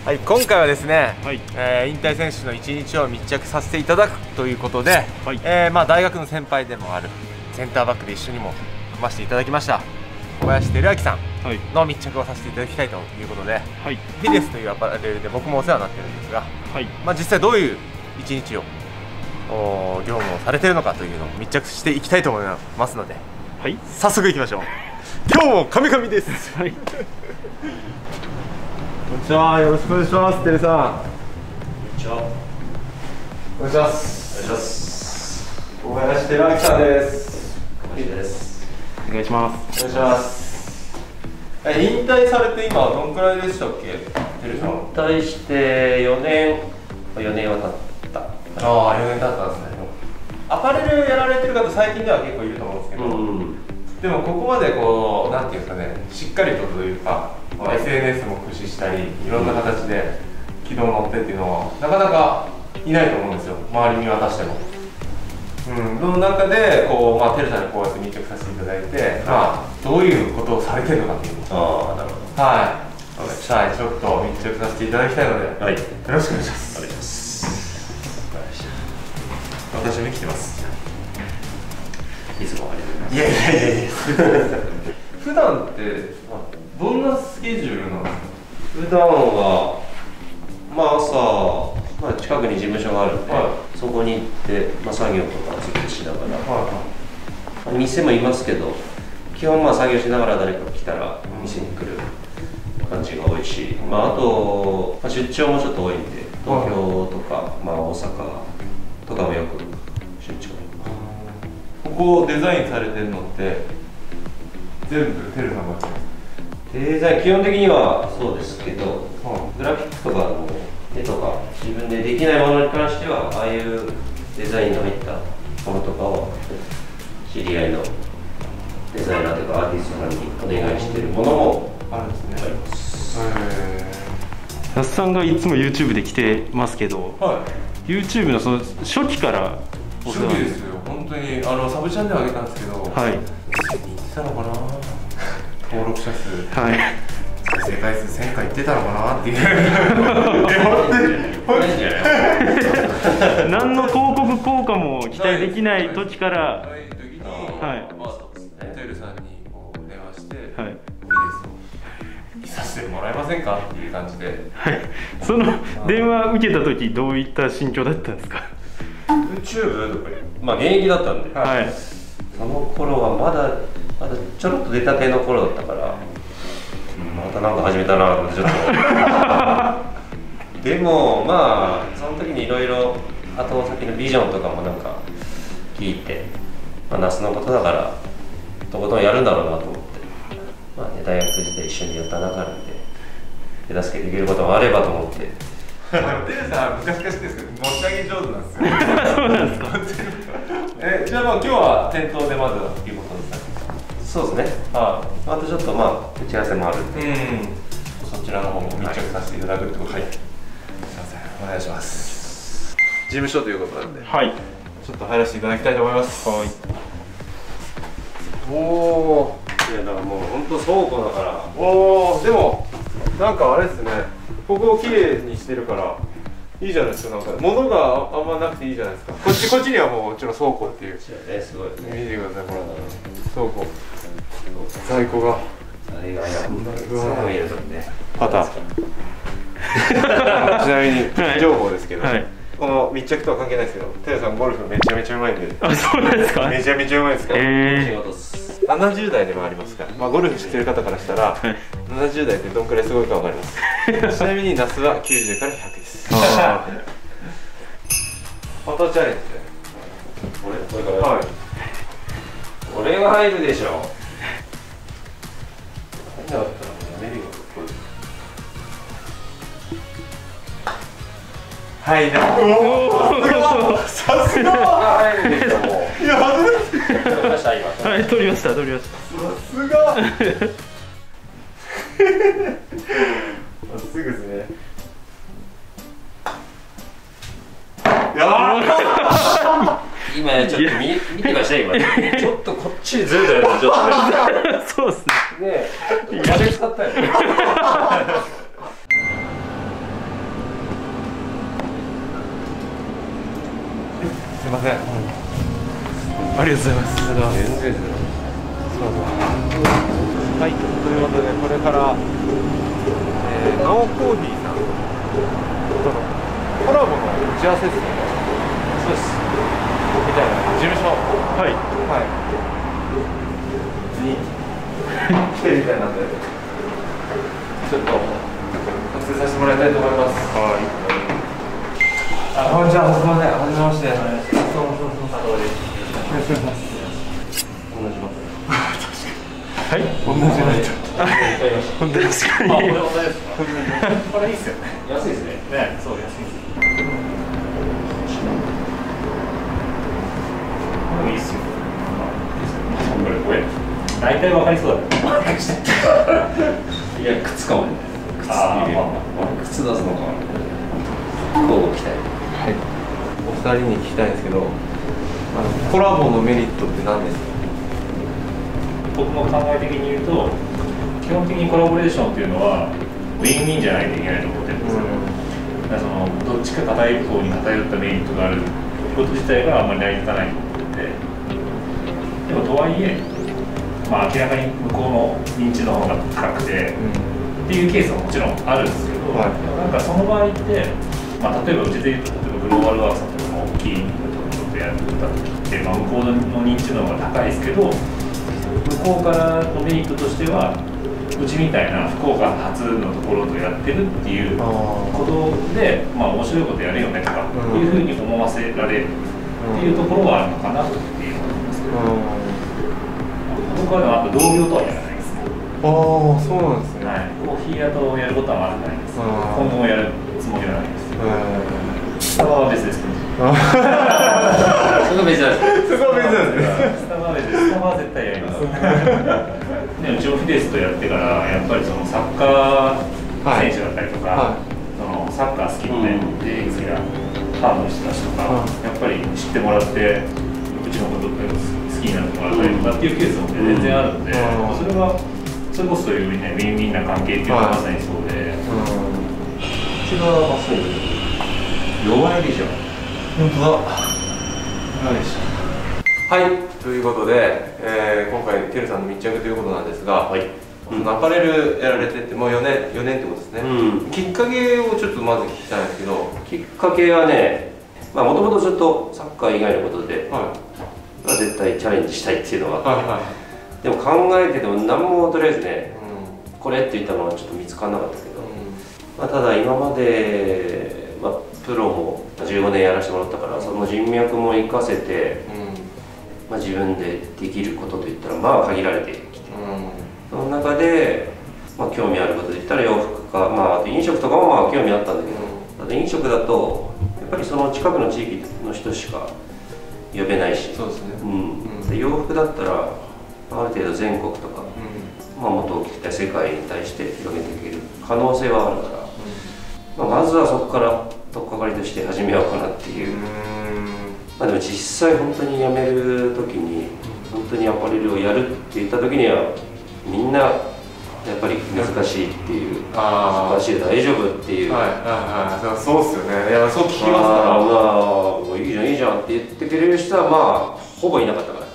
はい、今回はですね、 はい、 引退選手の一日を密着させていただくということで、 はい、 大学の先輩でもあるセンターバックで一緒にも組ませていただきました小林照明さんの密着をさせていただきたいということで、 はい、 フィデスというアパレルで僕もお世話になってるんですが、 はい、 実際どういう一日を業務をされているのかというのを密着していきたいと思いますので、 はい、 早速いきましょう。今日もカミカミです。 はい、 こんにちは、よろしくお願いします。テレさん。 こんにちは。 お願いします。 お願いします。 小林照明さんです。 小林です。 お願いします。 お願いします。引退されて今どんくらいでしたっけ、テレさん。 引退して4年は経った。 ああ、4年経ったんですね。アパレルやられてる方最近では結構いると思うんですけど、でもここまでこうなんていうんですかね、しっかりとというか、SNS も駆使したりいろんな形で軌道に乗ってっていうのはなかなかいないと思うんですよ、周り見渡しても。その中でこう、テレさんにこうやって密着させていただいて、どういうことをされてるのかっていうのを、 なるほど。 はい、ちょっと密着させていただきたいので、 はい、 よろしくお願いします。 お願いします。 私も来てます。 いつもありがとうございます。 いや普段ってどんなスケジュールなんですか？ 普段は朝、近くに事務所があるんで、そこに行って、作業とかずっとしながら、店もいますけど、基本作業しながら誰か来たら店に来る感じが多いし、あと、出張もちょっと多いんで、東京とか、大阪とかもよく出張。 ここをデザインされてるのって全部テルさんがやってるんですか？ デザイン基本的にはそうですけど、グラフィックとかの絵とか自分でできないものに関してはああいうデザインの入ったものとかを知り合いのデザイナーとかアーティストさんにお願いしてるものもあるんですね。 あります。 那須さんがいつも YouTube で来てますけど、YouTube のその初期から初期ですよ。本当にサブチャンネル上げたんですけど、いってたのかな、登録者数、再生回数1000回いってたのかなっていう何の広告効果も期待できない時から、 テルさんに電話して、ビデオを見させてもらえませんかっていう感じで、 その電話受けた時どういった心境だったんですか ？YouTube とか現役だったんで、その頃はまだちょろっと出たての頃だったから、またなんか始めたなと思ってちょっとでもその時にいろいろ後先のビジョンとかもなんか聞いて、那須のことだからとことんやるんだろうなと思って、大学時代一緒にやった中なんで手助けできることもあればと思って。 テルさん昔からですけど持ち上げ上手なんですよ。 そうなんですか。 じゃあ今日は店頭でまずはっていうことですか？ そうですね。あとちょっと打ち合わせもあるんで、 そちらの方も密着させていただくってことで、すみません、お願いします。事務所ということなんで、ちょっと入らせていただきたいと思います。おお。 いやだからもう本当倉庫だから。 おお、でもなんかあれですね。ここをきれいにしてるからいいじゃないですか。なんか物があんまなくていいじゃないですか。こっちにはもう倉庫っていう。 すごいですね。 見てください、これ倉庫。在庫が。パター。ちなみに情報ですけど、この密着とは関係ないですけど、テレさんゴルフめちゃめちゃうまいんで。 あ、そうなんですか。 めちゃめちゃうまいですから。70代でもありますから、ゴルフ知ってる方からしたら、70代ってどんくらいすごいかわかります。ちなみに那須は90から100です。フォトチャレンジで。 これが入るでしょ。 はい、さすが。 入るでしょ。もう。 いや、 取りました今。 はい、取りました。 さすが。すぐですね。 今ちょっと見てました今。ちょっとこっちにずれたよね。ちょっとね。 そうですね。 ねえ、ちょっと風使ったよね。 ません、 ありがとうございます。 全然ですよ。はい、ということでこれから、ナオコーヒーさんとのコラボの打ち合わせですね。そうです。みたいな事務所はいに来てるみたいなんで、ちょっと撮影させてもらいたいと思います。はい。あ、こんにちは。すみません。はじめまして。よろしくお願いします。同じます。はい。同じライト。本当ですか。これ同じですか。これいいですよね。安いですね。ね、そう安いです。いいっすよ。これ大体わかりそうだね。いや、靴かもね。靴出すのか。こう期待。はい。お二人に聞きたいんですけど、コラボのメリットって何ですか？ 僕の考え的に言うと、基本的にコラボレーションっていうのはウィンウィンじゃないといけないと思ってるんですよ。だからどっちか偏る方に偏ったメリットがあること自体があんまり成り立たないと思ってて、でもとはいえ、明らかに向こうの認知の方が高くて、っていうケースはもちろんあるんですけど、なんかその場合って、例えばうちで言うと、例えばグローバルワークさんとかの大きいところとやった時って、向こうの認知の方が高いですけど、向こうからのメリットとしては、うちみたいな福岡初のところとやってるっていうことで、面白いことやるよねとかいうふうに思わせられるっていうところがあるのかなっていうのがありますけど、僕はあと同業とはやらないですね。 ああ、そうなんですね。 はい、コーヒー屋とやることはまだないです。今後もやるつもりはないです。スタバは別ですけど。 そこ別なんです。 そこ別なんですね。 スタバは別です。スタバは絶対やります。でうちオフィデスとやってからやっぱりそのサッカー選手だったりとか、そのサッカー好きなね、J リーグやファンの人たちとか、やっぱり知ってもらってうちのことって好きになってもらったりとかっていうケースも全然あるので、それはそれこそそういうねウィンウィンな関係っていうのはまさにそうで、 うちはまさに弱いでしょ。 本当だ。弱いでしょ。はい、ということで、今回てるさんの密着ということなんですが、アパレルやられててもう4年ってことですね。きっかけをちょっとまず聞きたいんですけど。 きっかけはね、もともとずっとサッカー以外のことで、絶対チャレンジしたいっていうのは、でも考えてても何もとりあえずね、これって言ったのはちょっと見つからなかったけど、ただ今まで、プロも15年やらせてもらったから、その人脈も生かせて、自分でできることといったら限られてきて、その中で、興味あることで言ったら洋服か、あと飲食とかも興味あったんだけど、ただ飲食だとやっぱりその近くの地域の人しか呼べないし、で洋服だったらある程度全国とか、もっと大きくて世界に対して広げていける可能性はあるから、まずはそこから取っかかりとして始めようかなっていう。でも実際本当に辞める時に本当にアパレルをやるって言った時にはみんなやっぱり難しいっていう、難しい大丈夫っていう、 そうっすよね。いや、そう聞きますから、 いいじゃんいいじゃんって言ってくれる人はほぼいなかったから。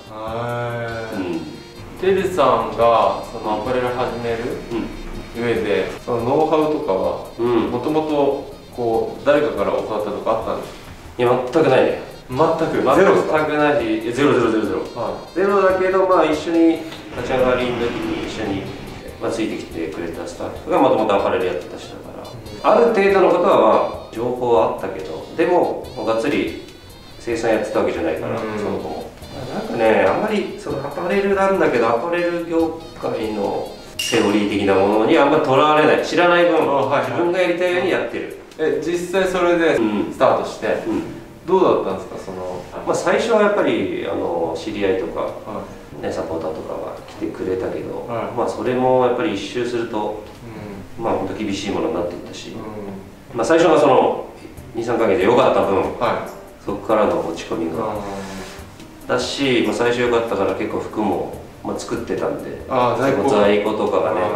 てるさんがそのアパレル始める上で、そのノウハウとかはもともとこう誰かから教わったとかあったんですか？ いや、全くないね。 全くゼロないし、ゼロだけど、一緒に立ち上がりの時に一緒に、ついてきてくれたスタッフがもともとアパレルやってた人だから、ある程度のことは情報はあったけど、でもがっつり生産やってたわけじゃないから、その子もなんかね、あんまりそのアパレルなんだけど、アパレル業界のセオリー的なものにあんまりとらわれない、知らない分、自分がやりたいようにやってる。 実際それでスタートして、どうだったんですか？その最初はやっぱり知り合いとか、サポーターとかが来てくれたけど、それもやっぱり一周すると、本当厳しいものになっていったし、最初がその 2,3 ヶ月で良かった分、そこからの落ち込みがだし、最初良かったから結構服も作ってたんで、在庫とかがね。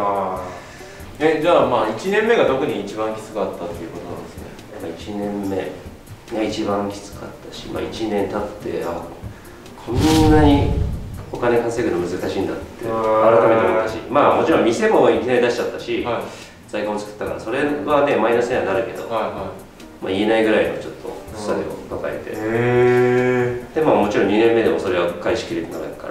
じゃあ1年目が特に一番きつかったっていうことなんですね。 1年目が一番きつかったし、1年経ってこんなにお金稼ぐの難しいんだって改めて思ったし、もちろん店もいきなり出しちゃったし、在庫も作ったからそれはねマイナスにはなるけど、言えないぐらいのちょっと負債を抱えて、でもちろん2年目でもそれは返しきれてないから、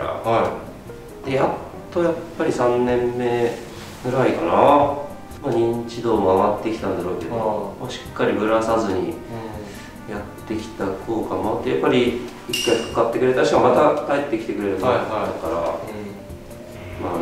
でやっとやっぱり3年目ぐらいかな、認知度も上がってきたんだろうけど、しっかりぶらさずにやってきた効果もあって、やっぱり一回かかってくれた人がまた帰ってきてくれるようになったから、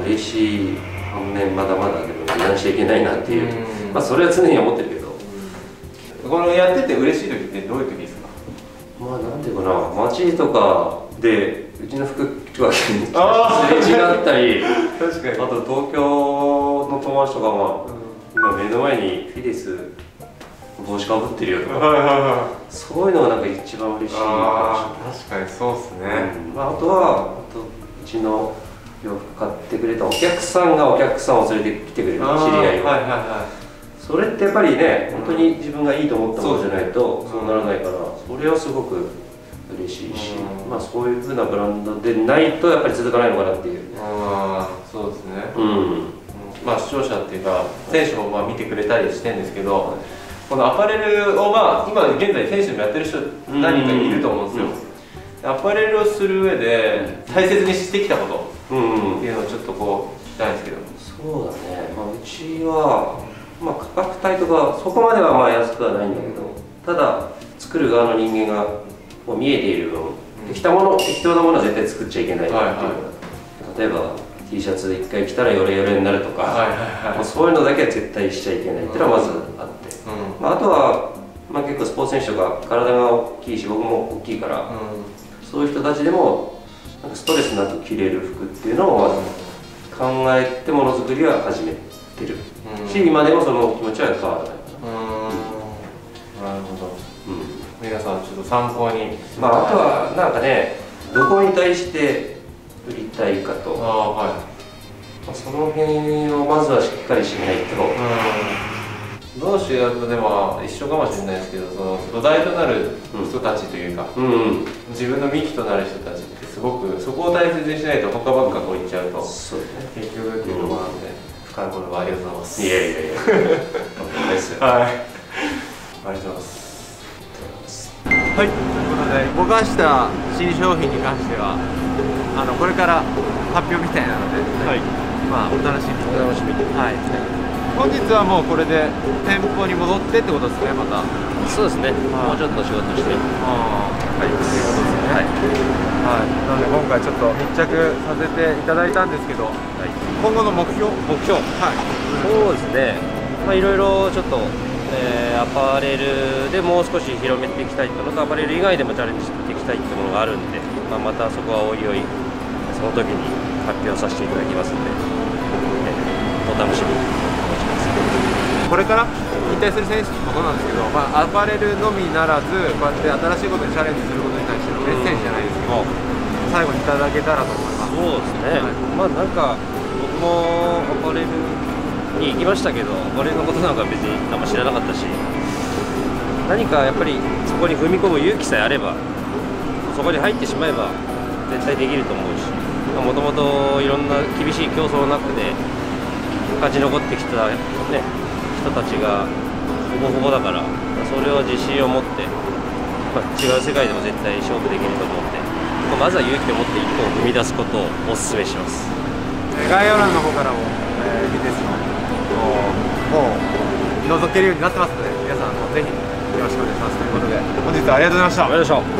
嬉しい反面まだまだでも油断しちゃいけないなっていう、それは常に思ってるけど。 このやってて嬉しい時ってどういう時ですか？ なんていうかな、街とかでうちの服がすれ違ったり確かに、 あと東京の友達とかは、今目の前にフィデス帽子かぶってるよとか、そういうのがなんか一番嬉しいかもしれない。 確かにそうっすね。 あとはうちの洋服買ってくれたお客さんがお客さんを連れてきてくれる知り合いを、それってやっぱりね、本当に自分がいいと思ったものじゃないとそうならないから、それはすごく嬉しいし、そういう風なブランドでないとやっぱり続かないのかなっていう。 そうですね。視聴者っていうか選手も見てくれたりしてるんですけど、このアパレルを今現在選手でもやってる人何人かいると思うんですよ。アパレルをする上で大切にしてきたことっていうのをちょっと聞きたいんですけど。 そうだね、うちは価格帯とかそこまでは安くはないんだけど、ただ作る側の人間が見えている分、適当なものは絶対作っちゃいけないっていう、例えば T シャツ1回着たらヨレヨレになるとか、そういうのだけは絶対しちゃいけないっていうのはまずあって、あとは結構スポーツ選手とか体が大きいし僕も大きいから、そういう人たちでもストレスなく着れる服っていうのをまず考えてものづくりは始めてるし、今でもその気持ちは変わらないかな。 なるほど。皆さんちょっと参考に。 あとはなんかね、どこに対して売りたいかと、その辺をまずはしっかりしないと。 どうしようとでも一緒かもしれないですけど、その土台となる人たちというか、自分の幹となる人たちってすごくそこを大切にしないと他ばっかいっちゃうと、結局っていうのもあるんで、深い言葉ありがとうございます。 いやいやいや。本当です。 ありがとうございます。はい、ということで僕がした新商品に関してはこれから発表みたいなので、お楽しみに。本日はもうこれで店舗に戻ってってことですね、また。 そうですね、もうちょっと仕事して。 ということですね。なので今回ちょっと密着させていただいたんですけど、今後の目標。 そうですね、いろいろちょっとアパレルでもう少し広めていきたいっていうのと、アパレル以外でもチャレンジしていきたいっていうものがあるんで、またそこはおいおいその時に発表させていただきますので、お楽しみにお待ちください。 これから引退する選手のことなんですけど、アパレルのみならずこうやって新しいことにチャレンジすることに対してのメッセージじゃないですけど、最後にいただけたらと思います。 そうですね、なんか僕もアパレルに行きましたけど、アパレルのことなんか別にあんま知らなかったし、何かやっぱりそこに踏み込む勇気さえあれば、そこに入ってしまえば絶対できると思うし、もともといろんな厳しい競争の中で勝ち残ってきた、人たちがほぼほぼだから、それを自信を持って、違う世界でも絶対勝負できると思うんで、まずは勇気を持って一歩を踏み出すことをお勧めします。 概要欄の方からもフィデスのもう覗けるようになってますので、皆さんぜひよろしくお願いしますということで、本日はありがとうございました。 ありがとうございました。